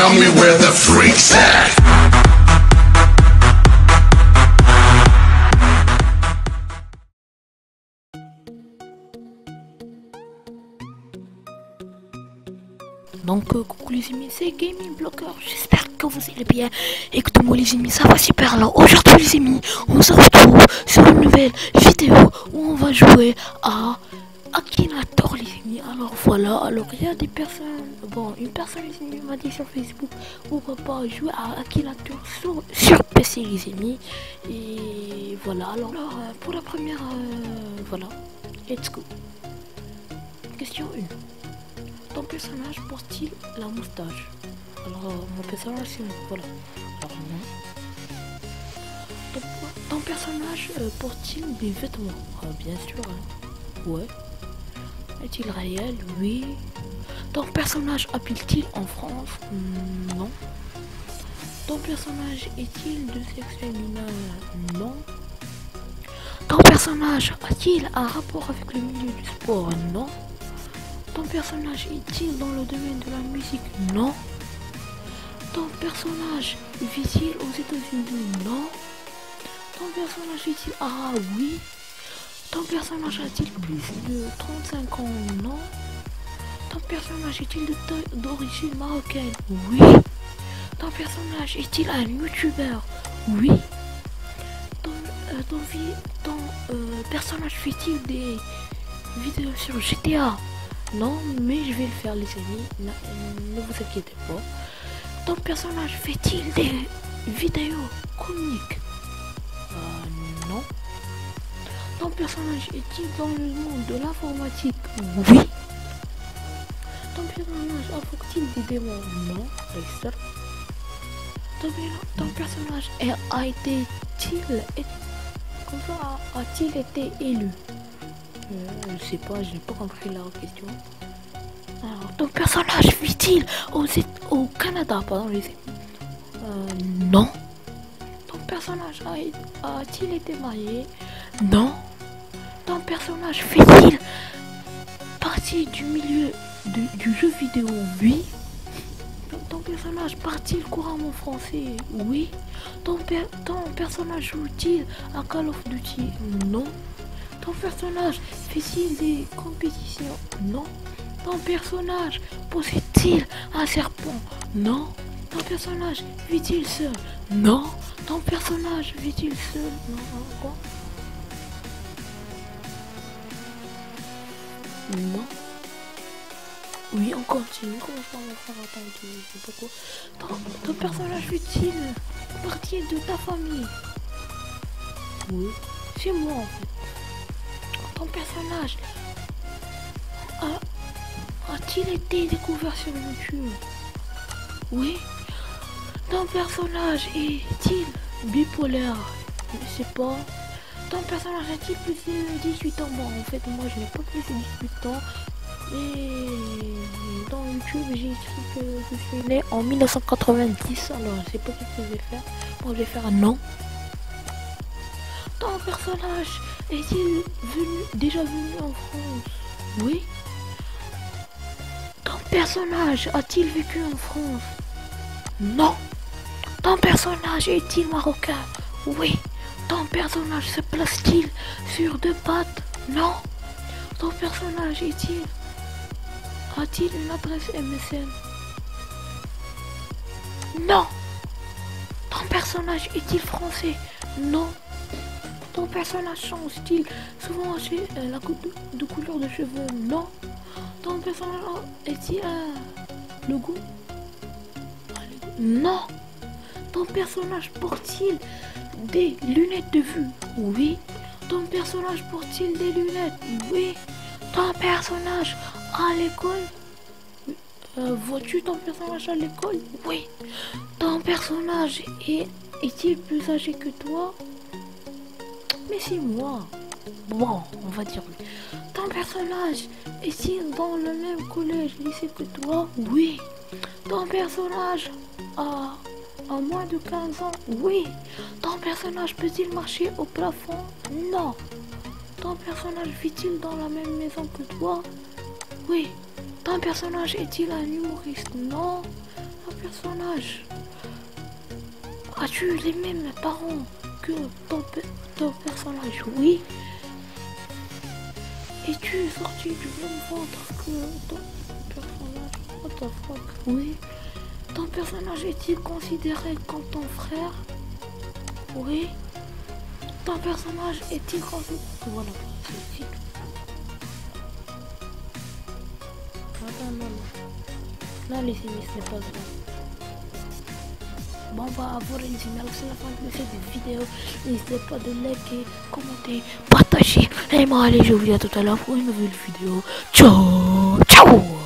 Tell me where the freaks at. Donc coucou les amis, c'est Gaming Blocker, j'espère que vous allez bien. Écoutez-moi les amis, ça va super. Alors aujourd'hui les amis, on se retrouve sur une nouvelle vidéo où on va jouer à Akinator les amis. Alors voilà, alors il y a des personnes, bon une personne les amis m'a dit sur Facebook, pourquoi pas jouer à Akinator sur PC les amis. Et voilà, alors pour la première, voilà, let's go. Question 1. Ton personnage porte-t-il la moustache? Alors mon personnage c'est voilà. Alors non. Ton personnage porte-t-il des vêtements? Bien sûr. Hein. Ouais. Est-il réel? Oui. Ton personnage habite-t-il en France? Non. Ton personnage est-il de sexe féminin? Non. Ton personnage a-t-il un rapport avec le milieu du sport? Non. Ton personnage est-il dans le domaine de la musique? Non. Ton personnage vit-il aux États-Unis? Non. Ton personnage est-il arabe? Oui. Ton personnage a-t-il plus de 35 ans? Non. Ton personnage est-il d'origine marocaine? Oui. Ton personnage est-il un youtubeur? Oui. Ton personnage fait-il des vidéos sur GTA? Non, mais je vais le faire les amis, ne vous inquiétez pas. Ton personnage fait-il des vidéos comiques? Non. Ton personnage est-il dans le monde de l'informatique? Oui. Ton personnage invoque-t-il des démons? Non. Ton personnage a-t-il été élu? Je sais pas, je n'ai pas compris la question. Alors, ton personnage vit-il au Canada, pardon les amis? Non. Ton personnage a-t-il été marié? Non. Ton personnage fait-il partie du milieu du jeu vidéo? Oui. Ton personnage parle-t-il couramment français? Oui. Ton personnage joue-t-il à Call of Duty? Non. Ton personnage fait-il des compétitions? Non. Ton personnage possède-t-il un serpent? Non. Ton personnage vit-il seul? Non. Ton personnage vit-il seul? Non. Quoi? Non. Oui, on continue. Comment ça on va faire? Attends, je sais pas quoi. Ton personnage fait-il partie de ta famille? Oui. C'est moi en fait. Ton personnage a-t-il été découvert sur YouTube? Oui. Ton personnage est-il bipolaire? Je sais pas. Ton personnage a-t-il plus de 18 ans? Bon, en fait, moi je n'ai pas plus de 18 ans. Mais dans YouTube, j'ai écrit que je suis né en 1990. Alors, je sais pas ce que je vais faire. Bon, je vais faire un non. Ton personnage est-il déjà venu en France? Oui. Ton personnage a-t-il vécu en France? Non. Ton personnage est-il marocain? Oui. Ton personnage se place-t-il sur deux pattes? Non. Ton personnage a-t-il une adresse MSN? Non. Ton personnage est-il français? Non. Ton personnage change-t-il souvent la couleur de cheveux? Non. Ton personnage est-il le goût? Non. Ton personnage porte-t-il des lunettes de vue? Oui. Ton personnage porte-t-il des lunettes? Oui. Ton personnage à l'école? Vois-tu ton personnage à l'école? Oui. Ton personnage est-il plus âgé que toi? Mais c'est moi. Bon, on va dire oui. Ton personnage est-il dans le même collège, lycée que toi? Oui. Ton personnage a moins de 15 ans? Oui. Ton personnage peut-il marcher au plafond? Non. Ton personnage vit-il dans la même maison que toi? Oui. Ton personnage est-il un humoriste? Non. ton personnage, as-tu les mêmes parents que ton personnage? Oui. Es-tu sorti du même ventre que ton personnage? What the fuck? Oui. Ton personnage est-il considéré comme ton frère? Oui. Ton personnage est-il considéré... Voilà, c'est tout. Non. Non les amis, ce n'est pas vrai. Bon bah voilà les amis, alors c'est la fin de cette vidéo. N'hésitez pas de liker, commenter, partager. Et moi allez, je vous dis à tout à l'heure pour une nouvelle vidéo. Ciao.